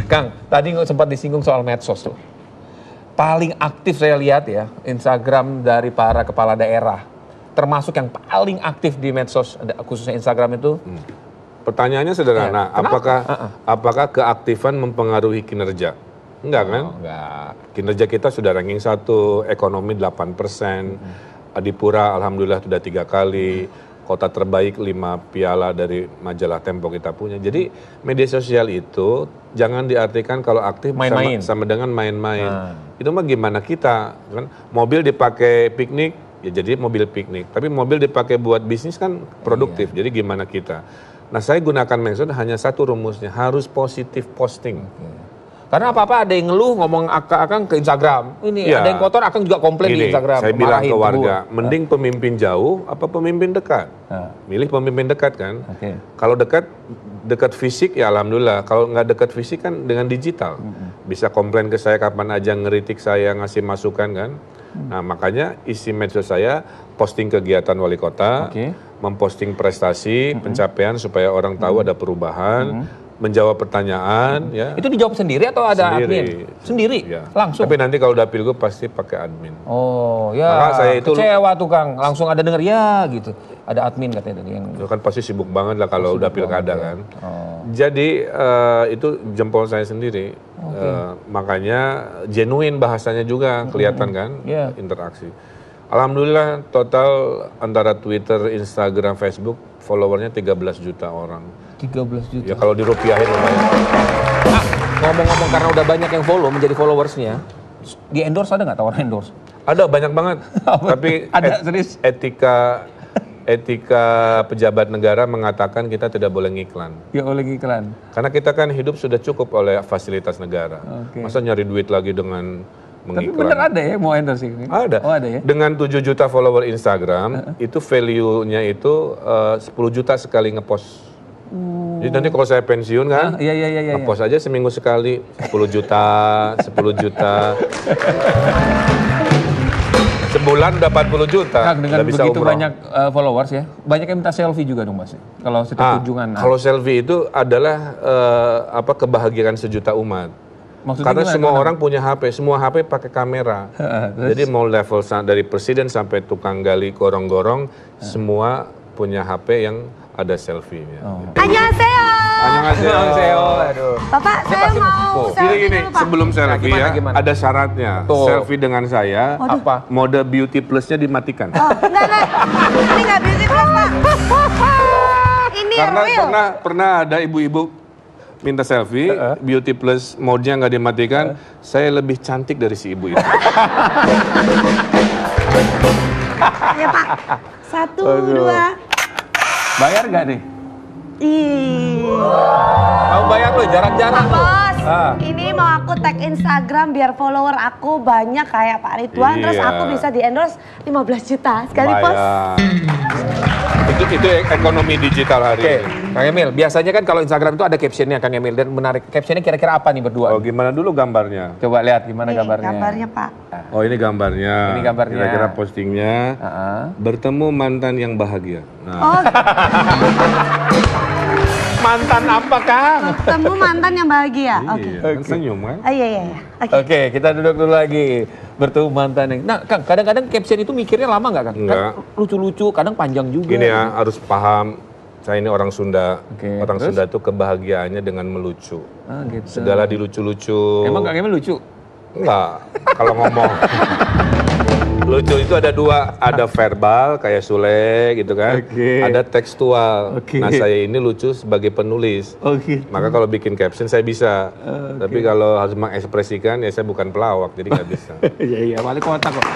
Kang, tadi sempat disinggung soal medsos tuh. Paling aktif saya lihat ya, Instagram dari para kepala daerah. Termasuk yang paling aktif di medsos, khususnya Instagram itu. Pertanyaannya sederhana, apakah keaktifan mempengaruhi kinerja? Enggak kan? Enggak. Kinerja kita sudah ranking 1, ekonomi 8%, Adipura alhamdulillah sudah 3 kali, kota terbaik 5 piala dari majalah Tempo kita punya. Jadi media sosial itu jangan diartikan kalau aktif sama dengan main-main. Itu mah gimana kita, kan? Mobil dipakai piknik, ya jadi mobil piknik. Tapi mobil dipakai buat bisnis kan produktif, jadi gimana kita. Nah saya gunakan medsos hanya satu rumusnya, harus positif posting. Karena apa-apa ada yang ngeluh ngomong Akang ke Instagram. Ini ada yang kotor, Akang juga komplain di Instagram. Saya bilang ke warga, mending pemimpin jauh apa pemimpin dekat? Milih pemimpin dekat kan. Kalau dekat fisik ya alhamdulillah. Kalau nggak dekat fisik kan dengan digital. Bisa komplain ke saya kapan aja, ngeritik saya, ngasih masukan kan. Nah makanya isi medsos saya posting kegiatan wali kota, memposting prestasi, pencapaian supaya orang tahu ada perubahan. Menjawab pertanyaan, ya. Itu dijawab sendiri atau ada admin? Sendiri, ya. Langsung. Tapi nanti kalau udah pilgub pasti pakai admin. Oh, ya. Maka saya itu kecewa tuh Kang, langsung ada denger ya gitu. Ada admin katanya tadi yang. Itu kan pasti sibuk banget lah kalau udah pilkada kan. Jadi itu jempol saya sendiri. Makanya genuine bahasanya juga kelihatan kan, interaksi. Alhamdulillah total antara Twitter, Instagram, Facebook followernya 13 juta orang. 13 juta. Ya kalau dirupiahin lumayan. Ngomong-ngomong karena udah banyak yang follow menjadi followersnya, di endorse ada nggak tawaran endorse? Ada banyak banget. Tapi ada serius. Etika pejabat negara mengatakan kita tidak boleh ngiklan. Ya boleh ngiklan. Karena kita kan hidup sudah cukup oleh fasilitas negara. Masa nyari duit lagi dengan mengiklan. Tapi bener ada ya mau endorse ini? Ada. Oh ada ya? Dengan 7 juta follower Instagram, itu value-nya itu 10 juta sekali ngepost. Jadi nanti kalau saya pensiun kan, ngepost aja seminggu sekali, 10 juta, 10 juta. Sebulan udah 40 juta. Kang, dengan bisa begitu umroh. Banyak followers ya, banyak yang minta selfie juga dong Mas. Kalau setiap kunjungan. Kalau selfie itu adalah kebahagiaan sejuta umat. Maksudnya karena gimana, semua orang punya HP, semua HP pakai kamera. Jadi mau level dari presiden sampai tukang gali gorong-gorong, semua punya HP yang ada selfie-nya. Annyeonghaseyo. Annyeonghaseyo. Aduh. Bapak, saya mau selfie Gini, dulu, Pak. sebelum selfie gimana? ada syaratnya. Selfie dengan saya, mode beauty plus-nya dimatikan. Enggak. Ini nggak beauty plus, Pak. Ini Karena real. pernah ada ibu-ibu minta selfie, beauty plus mode-nya nggak dimatikan, saya lebih cantik dari si ibu itu. Ya, Pak. 1, 2. Bayar nggak nih? Kamu bayar loh, jarang-jarang loh. Bos, ini mau aku tag Instagram biar follower aku banyak kayak Pak Ridwan, terus aku bisa di endorse 15 juta sekali post. Itu ekonomi digital hari ini. Kang Emil, biasanya kan kalau Instagram itu ada captionnya Kang Emil, dan menarik. Captionnya kira-kira apa nih berdua? Oh gimana dulu gambarnya? Coba lihat gimana gambarnya. Gambarnya Pak. Oh ini gambarnya. Ini gambarnya. Kira-kira postingnya, bertemu mantan yang bahagia. Nah. Oh, mantan apa Kang? ketemu mantan yang bahagia. Oke. Kan senyum kan? Iya. Oke, kita duduk dulu lagi. Bertemu mantan yang. Nah, Kang, kadang-kadang caption itu mikirnya lama nggak, Kang? Enggak. Kan lucu-lucu, kadang panjang juga. Gini ya, harus paham. Saya ini orang Sunda. Orang terus? Sunda itu kebahagiaannya dengan melucu. Gitu. Segala dilucu-lucu. Emang Kang Emil lucu? Enggak, kalau ngomong. Lucu itu ada dua, ada verbal kayak Sule gitu kan, ada tekstual. Nah saya ini lucu sebagai penulis, maka kalau bikin caption saya bisa, tapi kalau harus mengekspresikan ya saya bukan pelawak jadi nggak bisa. Iya, balik kotak kok.